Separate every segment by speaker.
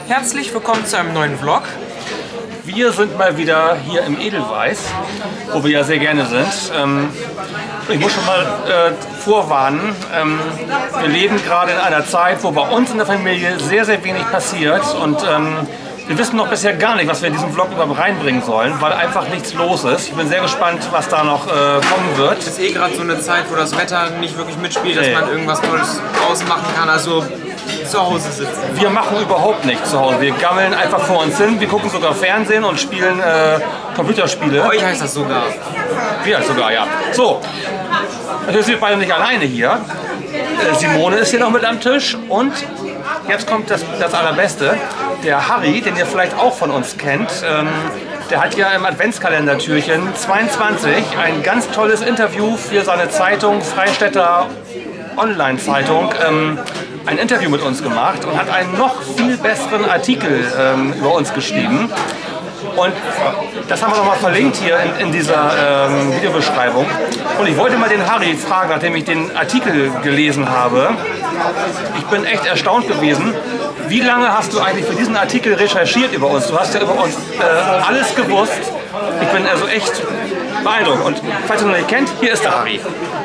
Speaker 1: Herzlich willkommen zu einem neuen Vlog.
Speaker 2: Wir sind mal wieder hier im Edelweiß, wo wir ja sehr gerne sind. Ich muss schon mal vorwarnen, wir leben gerade in einer Zeit, wo bei uns in der Familie sehr, sehr wenig passiert und wir wissen noch bisher gar nicht, was wir in diesem Vlog überhaupt reinbringen sollen, weil einfach nichts los ist. Ich bin sehr gespannt, was da noch kommen wird.
Speaker 1: Es ist eh gerade so eine Zeit, wo das Wetter nicht wirklich mitspielt, dass man irgendwas Tolles ausmachen kann, also zu Hause sitzen.
Speaker 2: Wir machen überhaupt nichts zu Hause. Wir gammeln einfach vor uns hin, wir gucken sogar Fernsehen und spielen Computerspiele.
Speaker 1: Bei euch heißt das sogar.
Speaker 2: Wir sogar, ja. So, natürlich sind wir beide nicht alleine hier. Simone ist hier noch mit am Tisch und jetzt kommt das Allerbeste. Der Harry, den ihr vielleicht auch von uns kennt, der hat ja im Adventskalender-Türchen 22 ein ganz tolles Interview für seine Zeitung, Freistädter Online-Zeitung, ein Interview mit uns gemacht und hat einen noch viel besseren Artikel über uns geschrieben. Und das haben wir nochmal verlinkt hier in dieser Videobeschreibung. Und ich wollte mal den Harry fragen, nachdem ich den Artikel gelesen habe. Ich bin echt erstaunt gewesen. Wie lange hast du eigentlich für diesen Artikel recherchiert über uns? Du hast ja über uns alles gewusst. Ich bin also echt beeindruckt. Und falls ihr noch nicht kennt, hier ist der Harry.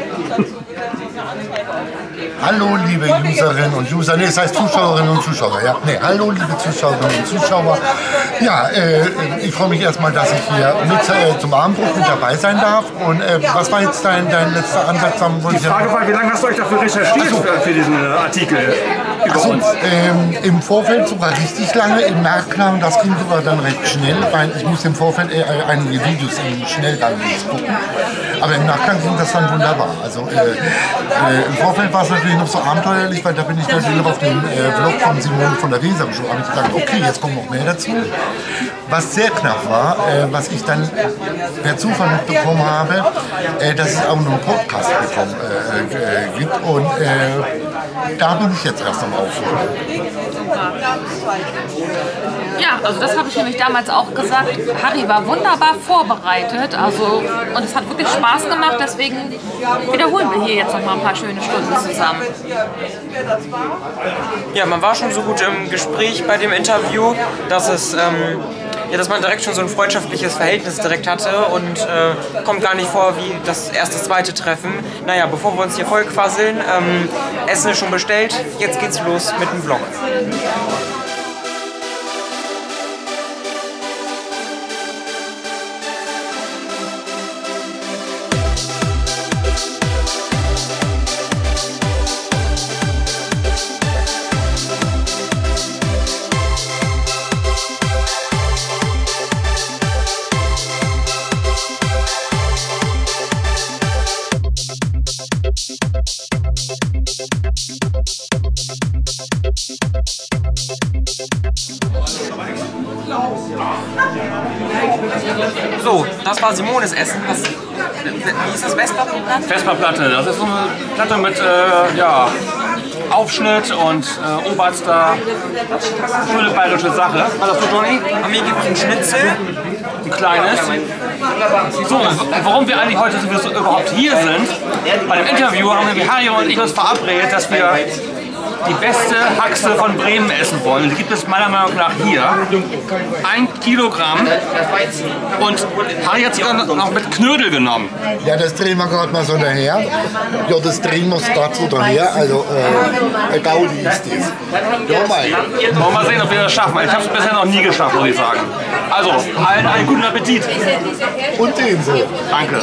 Speaker 3: Hallo liebe Userinnen und User, nee, das heißt Zuschauerinnen und Zuschauer, ja. Nee, hallo liebe Zuschauerinnen und Zuschauer. Ja, ich freue mich erstmal, dass ich hier mit zum Abendbrot mit dabei sein darf. Und was war jetzt dein letzter Ansatz?
Speaker 2: Die Frage war, wie lange hast du euch dafür recherchiert für diesen Artikel über uns?
Speaker 3: Im Vorfeld sogar richtig lange, im Nachklang, das ging sogar dann recht schnell, weil ich muss im Vorfeld einige Videos im Schnellgang gucken. Aber im Nachgang ging das dann wunderbar. Also im Vorfeld war es natürlich noch so abenteuerlich, weil da bin ich natürlich noch auf den Vlog von Simone von der Weser geschaut. Da habe ich gedacht, okay, jetzt kommt noch mehr dazu. Was sehr knapp war, was ich dann per Zufall mitbekommen habe, dass es auch noch einen Podcast gibt. Und da bin ich jetzt erst am Aufholen.
Speaker 4: Ja, also das habe ich nämlich damals auch gesagt. Harry war wunderbar vorbereitet, also und es hat wirklich Spaß gemacht, deswegen wiederholen wir hier jetzt noch mal ein paar schöne Stunden zusammen.
Speaker 1: Ja, man war schon so gut im Gespräch bei dem Interview, dass es dass man direkt schon so ein freundschaftliches Verhältnis direkt hatte und kommt gar nicht vor wie das erste, zweite Treffen. Naja, bevor wir uns hier voll quasseln, Essen ist schon bestellt, jetzt geht's los mit dem Vlog. So, das war Simones Essen. Wie ist das? Vesperplatte?
Speaker 2: Vesperplatte, das ist so eine Platte mit ja, Aufschnitt und oberster schöne bayerische Sache. Was hast du, Johnny?
Speaker 1: Bei mir gibt es ein Schnitzel.
Speaker 2: Ein kleines. So, warum wir eigentlich heute sowieso überhaupt hier sind, bei dem Interview haben wir Harry und ich uns verabredet, dass wir die beste Haxe von Bremen essen wollen. Die gibt es meiner Meinung nach hier. 1 Kilogramm. Und Harry hat sich noch mit Knödel genommen.
Speaker 3: Ja, das drehen wir gerade mal so daher. Ja, das drehen wir gerade so daher. Also, Gaudi ist das. Ja, mal.
Speaker 2: Wollen wir mal sehen, ob wir das schaffen. Ich habe es bisher noch nie geschafft, muss ich sagen. Also, allen einen guten Appetit.
Speaker 3: Und den so.
Speaker 2: Danke.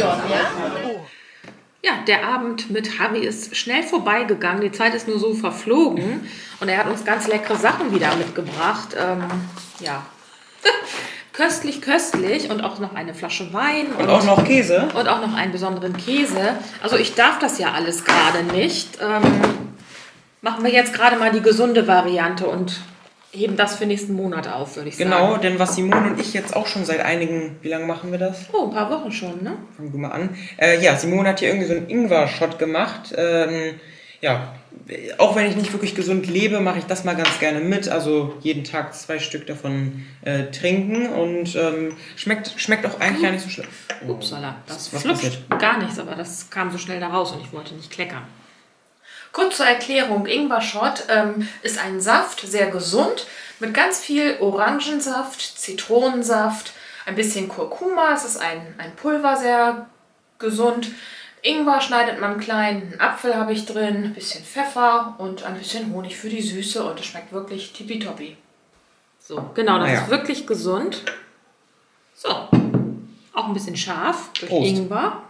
Speaker 4: Ja, der Abend mit Harry ist schnell vorbeigegangen, die Zeit ist nur so verflogen und er hat uns ganz leckere Sachen wieder mitgebracht. Ja, köstlich, köstlich und auch noch eine Flasche Wein.
Speaker 1: Und auch noch Käse.
Speaker 4: Und auch noch einen besonderen Käse. Also ich darf das ja alles gerade nicht. Machen wir jetzt gerade mal die gesunde Variante und heben das für nächsten Monat auf, würde ich sagen.
Speaker 1: Genau, denn was Simone und ich jetzt auch schon seit einigen, wie lange machen wir das?
Speaker 4: Oh, ein paar Wochen schon, ne?
Speaker 1: Fangen wir mal an. Ja, Simone hat hier irgendwie so einen Ingwer-Shot gemacht. Ja, auch wenn ich nicht wirklich gesund lebe, mache ich das mal ganz gerne mit. Also jeden Tag 2 Stück davon trinken und schmeckt auch eigentlich gar nicht so schlimm.
Speaker 4: Upsala, das
Speaker 1: was
Speaker 4: flutscht
Speaker 1: passiert?
Speaker 4: gar nichts, aber das kam so schnell da raus und ich wollte nicht kleckern. Kurz zur Erklärung, Ingwer-Shot ist ein Saft, sehr gesund. Mit ganz viel Orangensaft, Zitronensaft, ein bisschen Kurkuma, es ist ein Pulver, sehr gesund. Ingwer schneidet man klein, einen Apfel habe ich drin, ein bisschen Pfeffer und ein bisschen Honig für die Süße und es schmeckt wirklich tippitoppi. So, genau, das ist wirklich gesund. So, auch ein bisschen scharf durch
Speaker 2: Prost.
Speaker 4: Ingwer.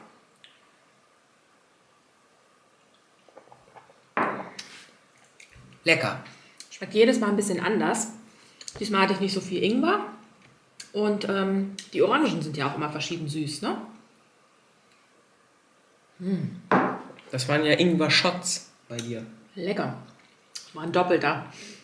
Speaker 1: Lecker.
Speaker 4: Schmeckt jedes Mal ein bisschen anders. Diesmal hatte ich nicht so viel Ingwer. Und die Orangen sind ja auch immer verschieden süß, ne?
Speaker 1: Das waren ja Ingwer-Shots bei dir.
Speaker 4: Lecker. Das war ein doppelter.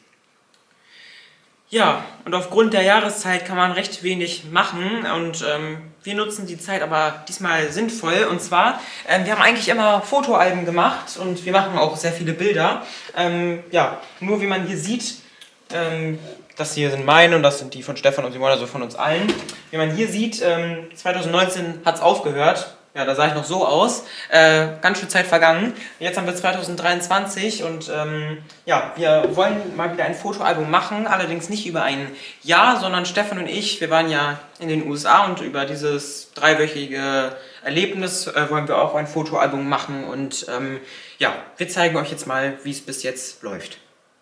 Speaker 1: Ja, und aufgrund der Jahreszeit kann man recht wenig machen und wir nutzen die Zeit aber diesmal sinnvoll. Und zwar, wir haben eigentlich immer Fotoalben gemacht und wir machen auch sehr viele Bilder. Ja, nur wie man hier sieht, das hier sind meine und das sind die von Stefan und Simone, also von uns allen. Wie man hier sieht, 2019 hat es aufgehört. Ja, da sah ich noch so aus. Ganz schön Zeit vergangen. Jetzt haben wir 2023 und ja, wir wollen mal wieder ein Fotoalbum machen. Allerdings nicht über ein Jahr, sondern Stefan und ich, wir waren ja in den USA und über dieses 3-wöchige Erlebnis wollen wir auch ein Fotoalbum machen. Und ja, wir zeigen euch jetzt mal, wie es bis jetzt läuft.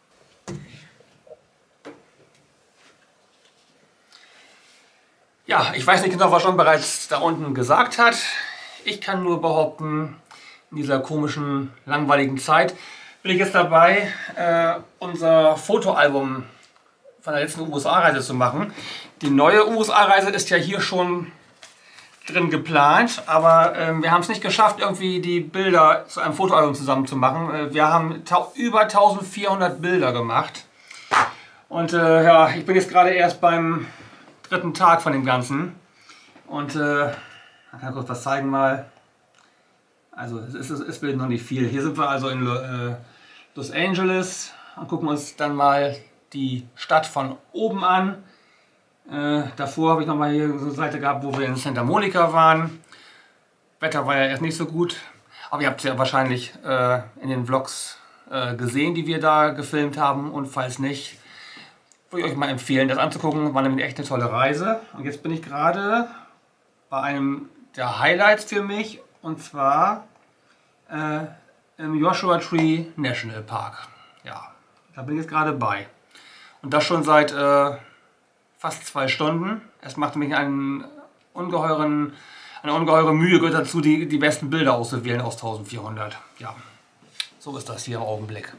Speaker 2: Ja, ich weiß nicht genau, was John bereits da unten gesagt hat. Ich kann nur behaupten, in dieser komischen, langweiligen Zeit bin ich jetzt dabei, unser Fotoalbum von der letzten USA-Reise zu machen. Die neue USA-Reise ist ja hier schon drin geplant, aber wir haben es nicht geschafft, irgendwie die Bilder zu einem Fotoalbum zusammen zu machen. Wir haben über 1400 Bilder gemacht. Und ja, ich bin jetzt gerade erst beim 3. Tag von dem Ganzen. Und ich kann kurz was zeigen mal. Also es wird noch nicht viel. Hier sind wir also in Los Angeles und gucken uns dann mal die Stadt von oben an. Davor habe ich noch mal hier so eine Seite gehabt, wo wir in Santa Monica waren. Wetter war ja erst nicht so gut, aber ihr habt es ja wahrscheinlich in den Vlogs gesehen, die wir da gefilmt haben. Und falls nicht, würde ich euch mal empfehlen, das anzugucken. War nämlich echt eine tolle Reise. Und jetzt bin ich gerade bei einem der Highlights für mich, und zwar im Joshua Tree National Park. Ja, da bin ich jetzt gerade bei. Und das schon seit fast 2 Stunden. Es machte mich eine ungeheure Mühe gehört dazu, die besten Bilder auszuwählen aus 1400. Ja, so ist das hier im Augenblick.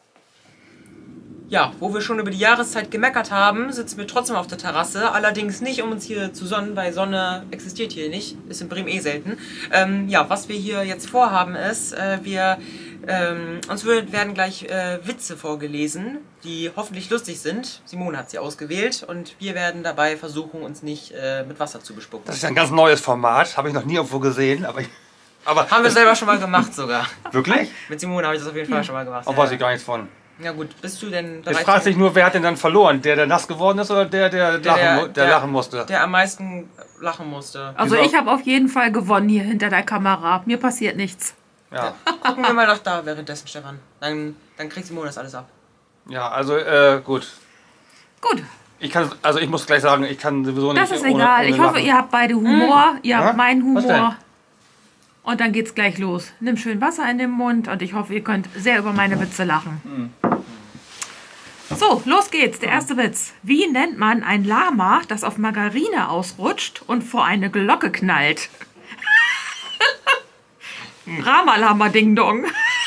Speaker 1: Ja, wo wir schon über die Jahreszeit gemeckert haben, sitzen wir trotzdem auf der Terrasse. Allerdings nicht, um uns hier zu sonnen, weil Sonne existiert hier nicht. Ist in Bremen eh selten. Ja, was wir hier jetzt vorhaben ist, uns werden gleich Witze vorgelesen, die hoffentlich lustig sind. Simone hat sie ausgewählt und wir werden dabei versuchen, uns nicht mit Wasser zu bespucken.
Speaker 2: Das ist ein ganz neues Format, habe ich noch nie irgendwo gesehen. Aber
Speaker 1: haben wir selber schon mal gemacht sogar.
Speaker 2: Wirklich?
Speaker 1: Mit Simone habe ich das auf jeden Fall schon mal gemacht.
Speaker 2: Auch weiß ich gar nichts von.
Speaker 1: Ja gut, bist du denn bereit?
Speaker 2: Jetzt fragt sich nur, wer hat denn dann verloren? Der nass geworden ist oder der lachen musste?
Speaker 1: Der am meisten lachen musste.
Speaker 4: Also ich habe auf jeden Fall gewonnen hier hinter der Kamera. Mir passiert nichts.
Speaker 2: Ja.
Speaker 1: Gucken wir mal noch da währenddessen, Stefan. Dann kriegt Simone das alles ab.
Speaker 2: Ja, also gut.
Speaker 4: Gut.
Speaker 2: Ich muss gleich sagen, ich kann sowieso nicht.
Speaker 4: Das ist egal. Ich hoffe, ihr habt beide Humor. Ihr habt meinen
Speaker 2: Was denn?
Speaker 4: Humor. Und dann geht's gleich los. Nimm schön Wasser in den Mund und ich hoffe, ihr könnt sehr über meine Witze lachen. So, los geht's. Der erste Witz. Wie nennt man ein Lama, das auf Margarine ausrutscht und vor eine Glocke knallt? Ramalama Ding Dong.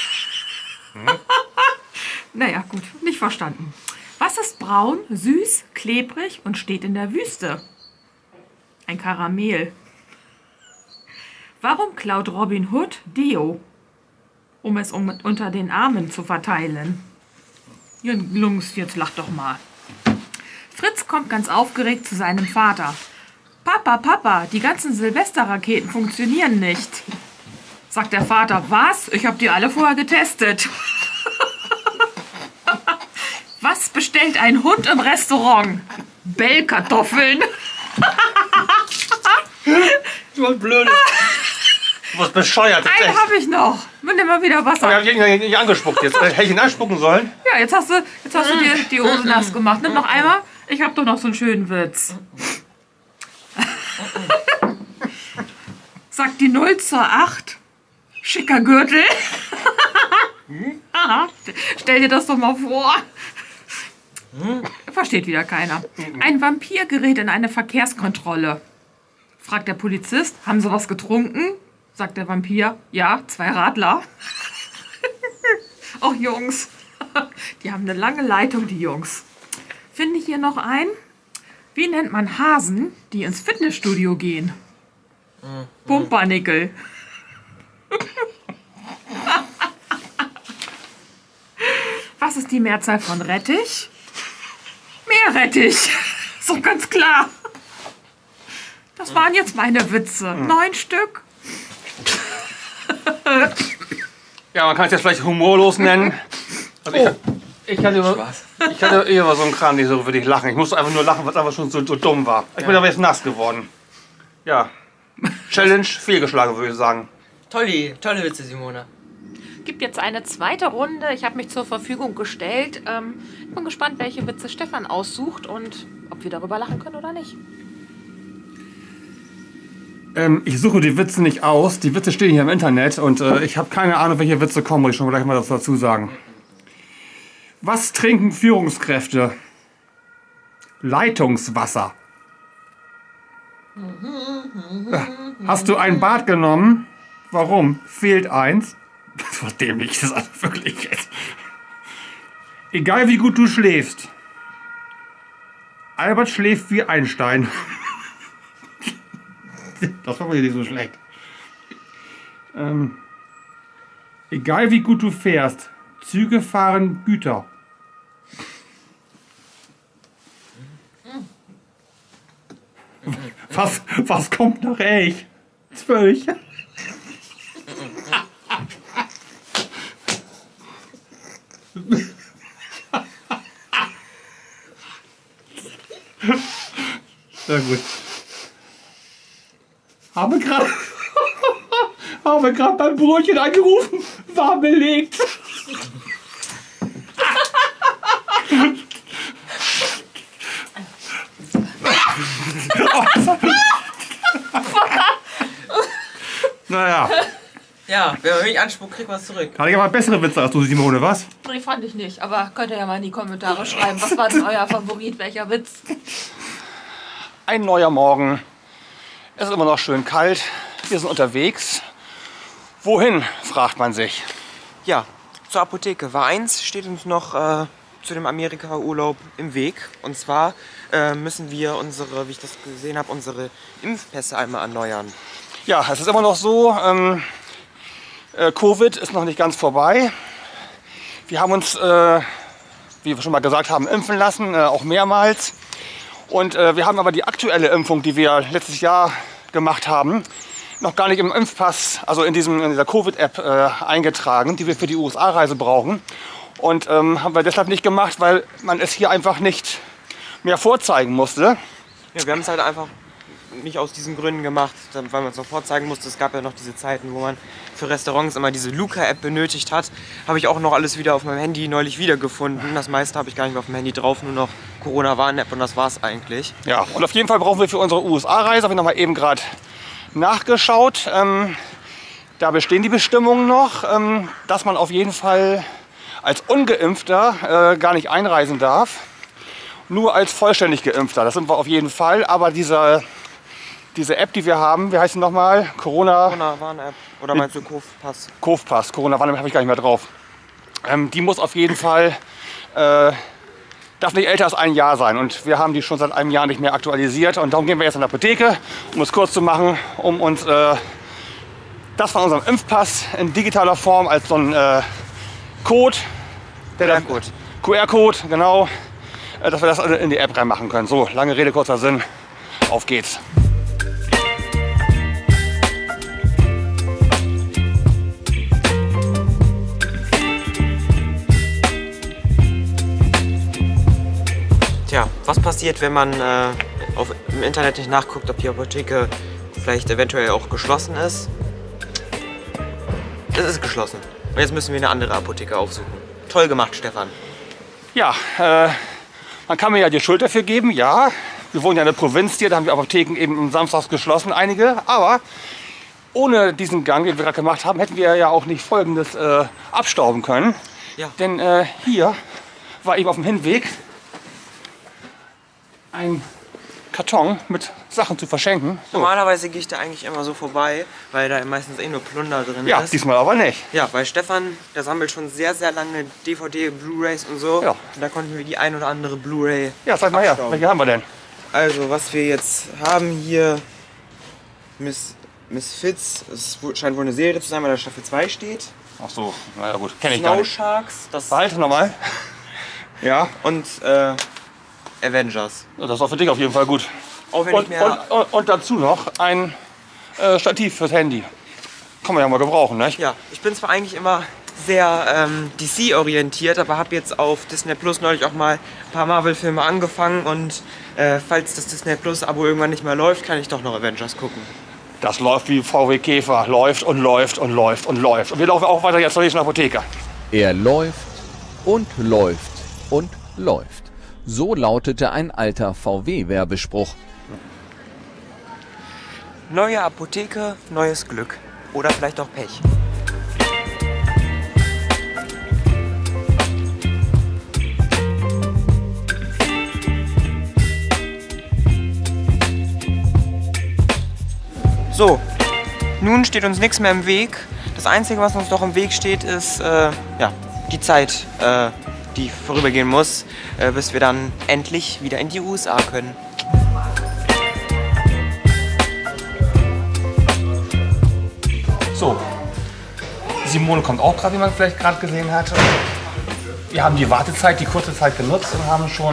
Speaker 4: Naja, gut. Nicht verstanden. Was ist braun, süß, klebrig und steht in der Wüste? Ein Karamell. Warum klaut Robin Hood Deo? Um es unter den Armen zu verteilen. Jungs, jetzt lach doch mal. Fritz kommt ganz aufgeregt zu seinem Vater. Papa, Papa, die ganzen Silvesterraketen funktionieren nicht. Sagt der Vater, was? Ich habe die alle vorher getestet. Was bestellt ein Hund im Restaurant? Bellkartoffeln.
Speaker 2: Du bist blöd. Du bist bescheuert.
Speaker 4: Einen habe ich noch. Nimm mal wieder Wasser.
Speaker 2: Aber ich habe ihn nicht angespuckt jetzt. Hätte ich ihn anspucken sollen?
Speaker 4: Ja, jetzt hast du dir die Hose nass gemacht. Nimm noch einmal. Ich habe doch noch so einen schönen Witz. Sagt die 0 zur 8. Schicker Gürtel. Aha. Stell dir das doch mal vor. Versteht wieder keiner. Ein Vampir gerät in eine Verkehrskontrolle. Fragt der Polizist, haben Sie was getrunken? Sagt der Vampir, ja, 2 Radler. Och Jungs, die haben eine lange Leitung, die Jungs. Finde ich hier noch ein. Wie nennt man Hasen, die ins Fitnessstudio gehen? Pumpernickel. Was ist die Mehrzahl von Rettich? Meerrettich. So ganz klar. Das waren jetzt meine Witze. 9 Stück.
Speaker 2: Ja, man kann es jetzt vielleicht humorlos nennen. Also ich hatte immer so einen Kram, die so für dich lachen. Ich musste einfach nur lachen, weil es einfach schon so dumm war. Ich bin aber jetzt nass geworden. Ja. Challenge fehlgeschlagen, würde ich sagen.
Speaker 1: Tolle Witze, Simone.
Speaker 4: Gibt jetzt eine zweite Runde. Ich habe mich zur Verfügung gestellt. Bin gespannt, welche Witze Stefan aussucht und ob wir darüber lachen können oder nicht.
Speaker 2: Ich suche die Witze nicht aus. Die Witze stehen hier im Internet und ich habe keine Ahnung, welche Witze kommen. Muss ich schon gleich mal dazu sagen. Was trinken Führungskräfte? Leitungswasser. Hast du ein Bad genommen? Warum? Fehlt eins. Das war dämlich, das ist also wirklich jetzt. Egal wie gut du schläfst. Albert schläft wie Einstein. Das war wirklich nicht so schlecht. Egal wie gut du fährst. Züge fahren Güter. Was kommt nach Elch? 12. Sehr gut. Habe gerade beim Brötchen angerufen. War belegt. Naja.
Speaker 1: Ja, wenn man mich anspuckt, kriegt man es zurück.
Speaker 2: Hatte ich aber bessere Witze als du, Simone, was?
Speaker 4: Nee, fand ich nicht. Aber könnt ihr ja mal in die Kommentare schreiben. Was war denn euer Favorit? Welcher Witz?
Speaker 2: Ein neuer Morgen. Es ist immer noch schön kalt. Wir sind unterwegs. Wohin, fragt man sich.
Speaker 1: Ja, zur Apotheke. War eins, steht uns noch zu dem Amerika-Urlaub im Weg. Und zwar müssen wir unsere, wie ich das gesehen habe, unsere Impfpässe einmal erneuern.
Speaker 2: Ja, es ist immer noch so, Covid ist noch nicht ganz vorbei. Wir haben uns, wie wir schon mal gesagt haben, impfen lassen, auch mehrmals. Und wir haben aber die aktuelle Impfung, die wir letztes Jahr gemacht haben, noch gar nicht im Impfpass, also in dieser Covid-App eingetragen, die wir für die USA-Reise brauchen. Und haben wir deshalb nicht gemacht, weil man es hier einfach nicht mehr vorzeigen musste.
Speaker 1: Ja, wir haben es halt einfach nicht aus diesen Gründen gemacht, weil man es noch vorzeigen musste. Es gab ja noch diese Zeiten, wo man für Restaurants immer diese Luca-App benötigt hat. Habe ich auch noch alles wieder auf meinem Handy neulich wiedergefunden. Das meiste habe ich gar nicht mehr auf dem Handy drauf, nur noch Corona-Warn-App und das war's eigentlich.
Speaker 2: Ja, und auf jeden Fall brauchen wir für unsere USA-Reise, habe ich noch mal eben gerade nachgeschaut, da bestehen die Bestimmungen noch, dass man auf jeden Fall als Ungeimpfter gar nicht einreisen darf. Nur als vollständig Geimpfter, das sind wir auf jeden Fall. Aber diese App, die wir haben, wie heißt sie nochmal?
Speaker 1: Corona-Warn-App. Oder meinst du Kofpass?
Speaker 2: Kofpass, Corona-Warn-App habe ich gar nicht mehr drauf. Die muss auf jeden Fall, darf nicht älter als ein Jahr sein. Und wir haben die schon seit einem Jahr nicht mehr aktualisiert. Und darum gehen wir jetzt in die Apotheke, um es kurz zu machen, um uns das von unserem Impfpass in digitaler Form als so ein Code, QR-Code, genau, dass wir das in die App reinmachen können. So, lange Rede, kurzer Sinn. Auf geht's.
Speaker 1: Tja, was passiert, wenn man im Internet nicht nachguckt, ob die Apotheke vielleicht eventuell auch geschlossen ist? Es ist geschlossen. Und jetzt müssen wir eine andere Apotheke aufsuchen. Toll gemacht, Stefan.
Speaker 2: Ja, man kann mir ja die Schuld dafür geben, ja. Wir wohnen ja in der Provinz hier, da haben wir Apotheken eben samstags geschlossen, einige. Aber ohne diesen Gang, den wir gerade gemacht haben, hätten wir ja auch nicht Folgendes abstauben können.
Speaker 1: Ja.
Speaker 2: Denn hier war eben auf dem Hinweg ein Karton mit Sachen zu verschenken. So.
Speaker 1: Normalerweise gehe ich da eigentlich immer so vorbei, weil da meistens eh nur Plunder drin
Speaker 2: Ja,
Speaker 1: ist.
Speaker 2: diesmal aber nicht.
Speaker 1: Ja, weil Stefan, der sammelt schon sehr, sehr lange DVD, Blu-Rays und so.
Speaker 2: Ja.
Speaker 1: Und da konnten wir die ein oder andere Blu-Ray
Speaker 2: Ja, zeig mal her,
Speaker 1: abstauben.
Speaker 2: welche haben wir denn?
Speaker 1: Also, was wir jetzt haben hier, Miss Fitz, es scheint wohl eine Serie zu sein, weil da Staffel 2 steht.
Speaker 2: Ach so, naja gut, kenne ich gar
Speaker 1: Snow
Speaker 2: nicht.
Speaker 1: Sharks, das
Speaker 2: Halt nochmal. Ja,
Speaker 1: und Avengers.
Speaker 2: das ist auch für dich auf jeden Fall gut.
Speaker 1: Auch wenn ich mehr...
Speaker 2: Und dazu noch ein Stativ fürs Handy. Kann man ja mal gebrauchen, nicht?
Speaker 1: Ja, ich bin zwar eigentlich immer sehr DC-orientiert, aber habe jetzt auf Disney Plus neulich auch mal ein paar Marvel-Filme angefangen und falls das Disney Plus-Abo irgendwann nicht mehr läuft, kann ich doch noch Avengers gucken.
Speaker 2: Das läuft wie VW Käfer. Läuft und läuft und läuft und läuft. Und wir laufen auch weiter jetzt zur nächsten Apotheke.
Speaker 5: Er läuft und läuft und läuft. So lautete ein alter VW-Werbespruch.
Speaker 1: Neue Apotheke, neues Glück. Oder vielleicht auch Pech. So, nun steht uns nichts mehr im Weg. Das Einzige, was uns noch im Weg steht, ist ja, die Zeit, die vorübergehen muss, bis wir dann endlich wieder in die USA können.
Speaker 2: So, Simone kommt auch gerade, wie man vielleicht gerade gesehen hat. Wir haben die Wartezeit, die kurze Zeit genutzt und haben schon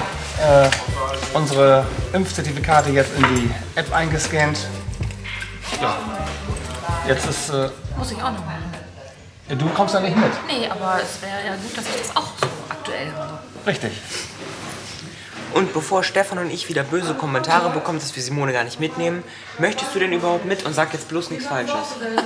Speaker 2: unsere Impfzertifikate jetzt in die App eingescannt. Ja, jetzt ist...
Speaker 4: Muss ich auch noch machen.
Speaker 2: du kommst da nicht mit.
Speaker 4: Nee, aber es wäre ja gut, dass ich das auch so aktuell habe.
Speaker 2: Richtig.
Speaker 1: Und bevor Stefan und ich wieder böse Kommentare bekommen, dass wir Simone gar nicht mitnehmen, möchtest du denn überhaupt mit und sag jetzt bloß nichts Falsches?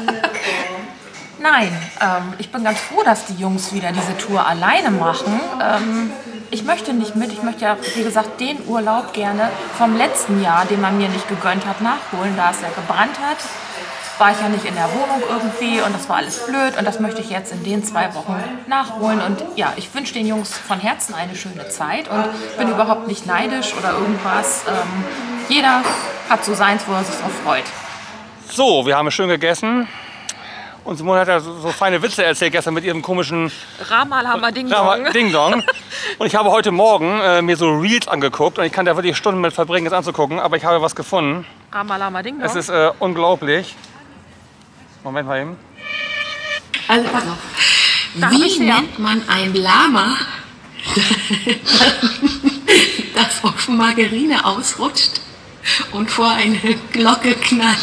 Speaker 4: Nein, ich bin ganz froh, dass die Jungs wieder diese Tour alleine machen. Ich möchte nicht mit. Ich möchte ja, wie gesagt, den Urlaub gerne vom letzten Jahr, den man mir nicht gegönnt hat, nachholen, da es ja gebrannt hat. War ich ja nicht in der Wohnung irgendwie und das war alles blöd und das möchte ich jetzt in den 2 Wochen nachholen. Und ja, ich wünsche den Jungs von Herzen eine schöne Zeit und bin überhaupt nicht neidisch oder irgendwas. Jeder hat so seins, wo er sich drauf freut.
Speaker 2: So, wir haben schön gegessen. Und Simone hat ja so feine Witze erzählt gestern mit ihrem komischen
Speaker 4: Ramalama Ding Dong.
Speaker 2: Ding Dong. Und ich habe heute Morgen mir so Reels angeguckt und ich kann da wirklich Stunden mit verbringen, das anzugucken. Aber ich habe was gefunden.
Speaker 4: Ramalama Ding Dong.
Speaker 2: Es ist unglaublich. Moment mal eben.
Speaker 6: Also pass auf. Wie nennt man ein Lama, das auf Margarine ausrutscht und vor eine Glocke knallt?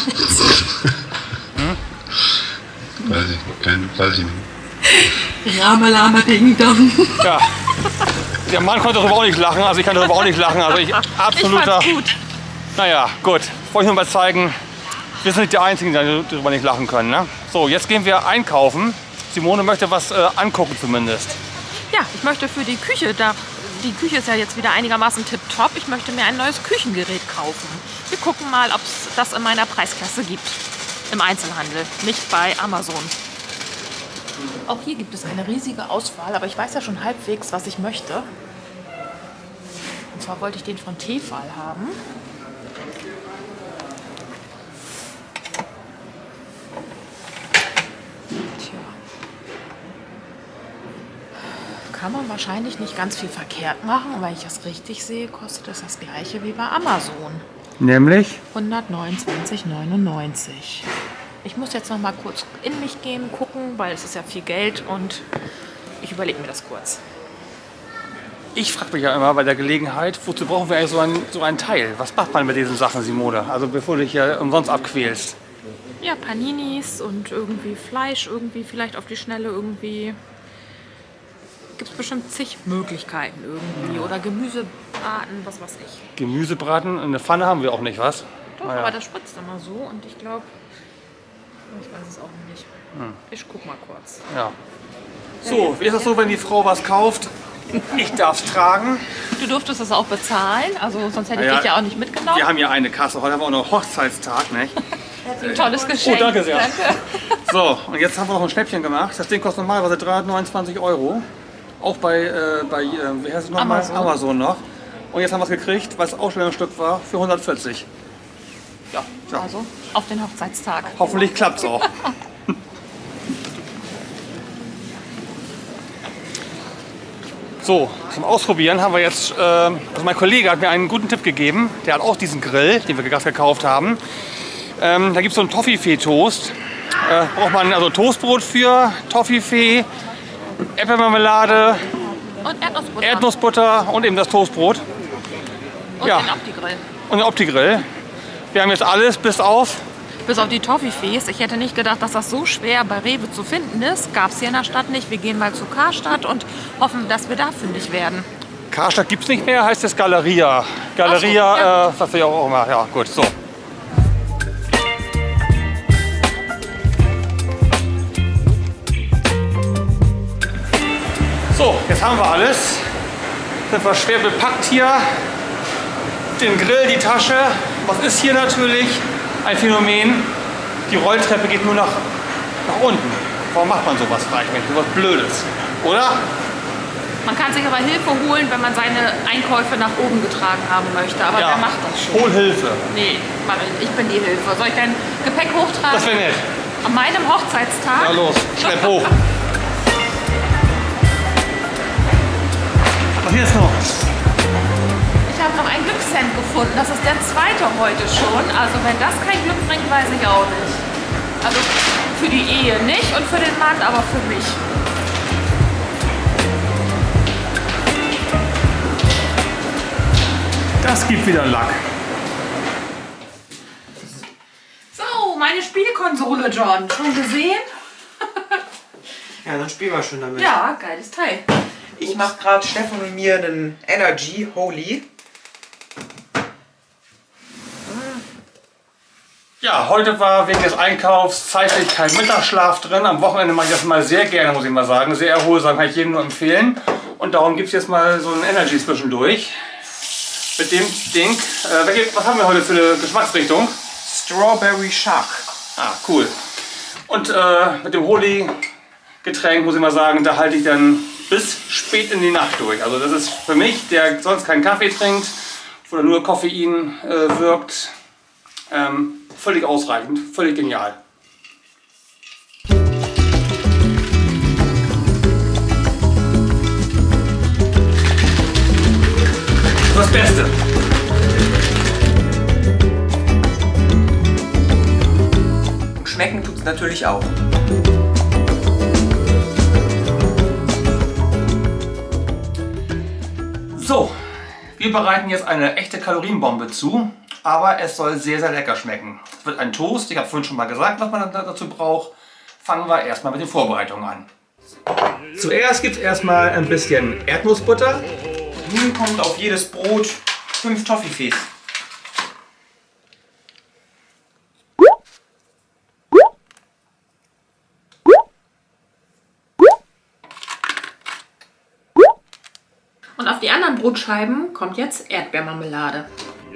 Speaker 7: Weiß ich nicht.
Speaker 6: Ramalama Ding Dong.
Speaker 2: Ja. Der Mann konnte darüber auch nicht lachen, also ich kann darüber auch nicht lachen. Also ich absoluter.
Speaker 4: Ich fand's gut.
Speaker 2: Naja, gut. Wollte ich nur mal zeigen, wir sind nicht die Einzigen, die darüber nicht lachen können. Ne? So, jetzt gehen wir einkaufen. Simone möchte was angucken zumindest.
Speaker 4: Ja, ich möchte für die Küche, die Küche ist ja jetzt wieder einigermaßen tipptopp, ich möchte mir ein neues Küchengerät kaufen. Wir gucken mal, ob es das in meiner Preisklasse gibt. Im Einzelhandel, nicht bei Amazon. Auch hier gibt es eine riesige Auswahl, aber ich weiß ja schon halbwegs, was ich möchte. Und zwar wollte ich den von Tefal haben. Tja. Kann man wahrscheinlich nicht ganz viel verkehrt machen, weil ich das richtig sehe, kostet es das gleiche wie bei Amazon.
Speaker 2: Nämlich?
Speaker 4: 129,99. Ich muss jetzt noch mal kurz in mich gehen, gucken, weil es ist ja viel Geld und ich überlege mir das kurz.
Speaker 2: Ich frage mich ja immer bei der Gelegenheit, wozu brauchen wir eigentlich so ein Teil? Was macht man mit diesen Sachen, Simone? Also bevor du dich ja umsonst abquälst.
Speaker 4: Ja, Paninis und irgendwie Fleisch, irgendwie vielleicht auf die Schnelle irgendwie. Gibt es bestimmt zig Möglichkeiten irgendwie. Oder Gemüsebraten, was weiß ich.
Speaker 2: Gemüsebraten, eine Pfanne haben wir auch nicht, was?
Speaker 4: Doch,
Speaker 2: Naja.
Speaker 4: aber das spritzt immer so und ich glaube, Ich weiß es auch nicht. Ich guck mal kurz.
Speaker 2: Ja. So, wie ist das so, wenn die Frau was kauft? Ich darf es tragen.
Speaker 4: Du durftest es auch bezahlen, also sonst hätte ich
Speaker 2: Ja,
Speaker 4: dich ja auch nicht mitgenommen.
Speaker 2: Wir haben hier eine Kasse, heute haben wir auch noch Hochzeitstag, nicht?
Speaker 4: Ein tolles Geschenk.
Speaker 2: Oh, danke sehr.
Speaker 4: Danke.
Speaker 2: So, und jetzt haben wir noch ein Schnäppchen gemacht. Das Ding kostet normalerweise 329 €. Auch bei wie heißt es nochmal? Amazon noch. Und jetzt haben wir es gekriegt, weil es Ausstellungsstück war, für 140.
Speaker 4: Ja, also auf den Hochzeitstag.
Speaker 2: Hoffentlich klappt es auch. So, zum Ausprobieren haben wir jetzt, also mein Kollege hat mir einen guten Tipp gegeben. Der hat auch diesen Grill, den wir gerade gekauft haben. Da gibt es so einen Toffifee-Toast. Braucht man also Toastbrot für, Toffifee, Äpfelmarmelade,
Speaker 4: Und Erdnussbutter.
Speaker 2: Erdnussbutter und eben das Toastbrot.
Speaker 4: Und
Speaker 2: ja.
Speaker 4: den Opti-Grill.
Speaker 2: Und den Opti-Grill. Wir haben jetzt alles bis auf.
Speaker 4: Bis auf die Toffifees. Ich hätte nicht gedacht, dass das so schwer bei Rewe zu finden ist. Gab es hier in der Stadt nicht. Wir gehen mal zu Karstadt und hoffen, dass wir da fündig werden.
Speaker 2: Karstadt gibt es nicht mehr, heißt es Galeria. Galeria,
Speaker 4: Ach so, ja.
Speaker 2: was wir auch immer. Ja, gut, so. So, jetzt haben wir alles. Sind wir schwer bepackt hier. Den Grill, die Tasche. Was ist hier natürlich? Ein Phänomen. Die Rolltreppe geht nur nach unten. Warum macht man sowas, frage ich mich. Sowas Blödes. Oder?
Speaker 4: Man kann sich aber Hilfe holen, wenn man seine Einkäufe nach oben getragen haben möchte. Aber wer macht das schon?
Speaker 2: Hol Hilfe.
Speaker 4: Nee, Marin, ich bin die Hilfe. Soll ich dein Gepäck hochtragen?
Speaker 2: Das wäre nett.
Speaker 4: An meinem Hochzeitstag?
Speaker 2: Na los, schlepp hoch. Was hier ist noch?
Speaker 4: Ich habe noch ein Glückshemd gefunden. Das ist der zweite heute schon. Also wenn das kein Glück bringt, weiß ich auch nicht. Also für die Ehe nicht und für den Mann, aber für mich.
Speaker 2: Das gibt wieder Lack.
Speaker 4: So, meine Spielkonsole, John. Schon gesehen?
Speaker 1: Ja, dann spielen wir schon damit.
Speaker 4: Ja, geiles Teil.
Speaker 1: Ich mache gerade Stefan und mir einen Energy Holy.
Speaker 2: Ja, heute war wegen des Einkaufs zeitlich kein Mittagsschlaf drin. Am Wochenende mache ich das mal sehr gerne, muss ich mal sagen. Sehr erholsam, kann ich jedem nur empfehlen. Und darum gibt es jetzt mal so einen Energy zwischendurch. Mit dem Ding. Was haben wir heute für eine Geschmacksrichtung?
Speaker 1: Strawberry Shark.
Speaker 2: Ah, cool. Und mit dem Holy-Getränk, muss ich mal sagen, da halte ich dann bis spät in die Nacht durch. Also das ist für mich, der sonst keinen Kaffee trinkt oder nur Koffein wirkt, völlig ausreichend, völlig genial. Das Beste.
Speaker 1: Und schmecken tut es natürlich auch.
Speaker 2: So, wir bereiten jetzt eine echte Kalorienbombe zu, aber es soll sehr, sehr lecker schmecken. Es wird ein Toast, ich habe vorhin schon mal gesagt, was man dazu braucht. Fangen wir erstmal mit den Vorbereitungen an. Zuerst gibt es erstmal ein bisschen Erdnussbutter.
Speaker 1: Nun kommt auf jedes Brot 5 Toffifees.
Speaker 4: Und auf die anderen Brotscheiben kommt jetzt Erdbeermarmelade.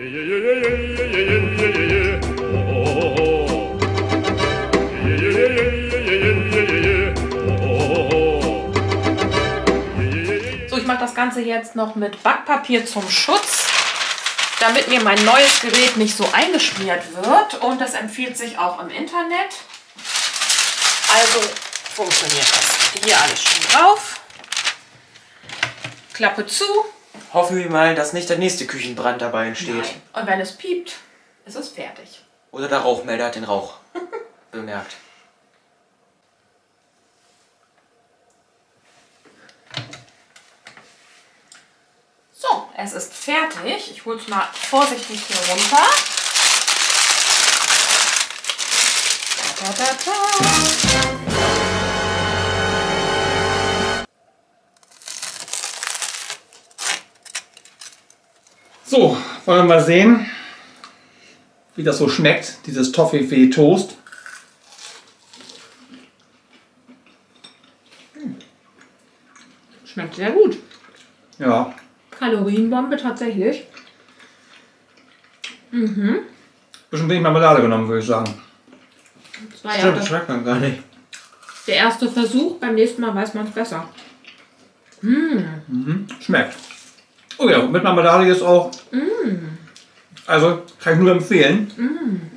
Speaker 4: So, ich mache das Ganze jetzt noch mit Backpapier zum Schutz, damit mir mein neues Gerät nicht so eingeschmiert wird. Und das empfiehlt sich auch im Internet. Also funktioniert das. Hier alles schon drauf. Klappe zu.
Speaker 1: Hoffen wir mal, dass nicht der nächste Küchenbrand dabei entsteht.
Speaker 4: Nein. Und wenn es piept, ist es fertig.
Speaker 1: Oder der Rauchmelder hat den Rauch bemerkt.
Speaker 4: So, es ist fertig. Ich hole es mal vorsichtig hier runter. Da, da, da.
Speaker 2: So, wollen wir mal sehen, wie das so schmeckt, dieses Toffifee Toast.
Speaker 4: sehr gut.
Speaker 2: Ja.
Speaker 4: Kalorienbombe tatsächlich.
Speaker 2: Bisschen wenig Marmelade genommen, würde ich sagen.
Speaker 4: Das war ja
Speaker 1: Stimmt, das schmeckt man gar nicht.
Speaker 4: der erste Versuch. Beim nächsten Mal weiß man es besser.
Speaker 2: Schmeckt. Oh ja, mit Marmelade jetzt auch. Also kann ich nur empfehlen.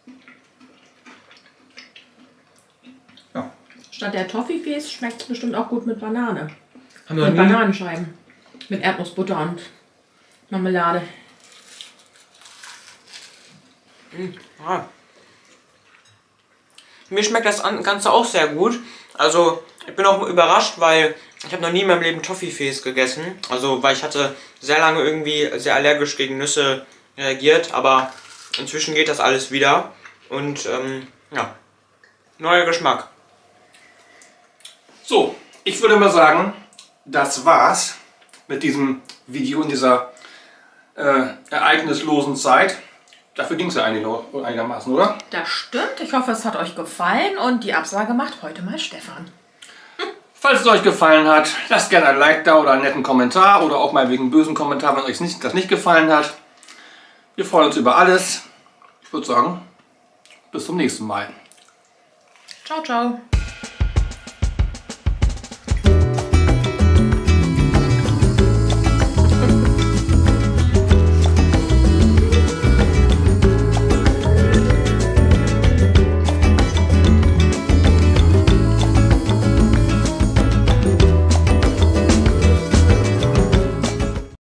Speaker 2: Ja.
Speaker 4: Statt der Toffifees schmeckt es bestimmt auch gut mit Banane.
Speaker 1: Haben wir
Speaker 4: Mit
Speaker 1: nie.
Speaker 4: Bananenscheiben. Mit Erdnussbutter und Marmelade.
Speaker 1: Ah. Mir schmeckt das Ganze auch sehr gut. Also ich bin auch überrascht, weil ich habe noch nie in meinem Leben Toffifees gegessen. Also weil ich hatte sehr lange irgendwie sehr allergisch gegen Nüsse reagiert, aber inzwischen geht das alles wieder. Und ja, neuer Geschmack.
Speaker 2: So, ich würde mal sagen, das war's mit diesem Video in dieser ereignislosen Zeit. Dafür ging es ja eigentlich auch einigermaßen, oder?
Speaker 4: Das stimmt. Ich hoffe, es hat euch gefallen und die Absage macht heute mal Stefan.
Speaker 2: Falls es euch gefallen hat, lasst gerne ein Like da oder einen netten Kommentar oder auch mal wegen bösen Kommentar, wenn euch das nicht gefallen hat. Wir freuen uns über alles. Ich würde sagen, bis zum nächsten Mal.
Speaker 4: Ciao, ciao.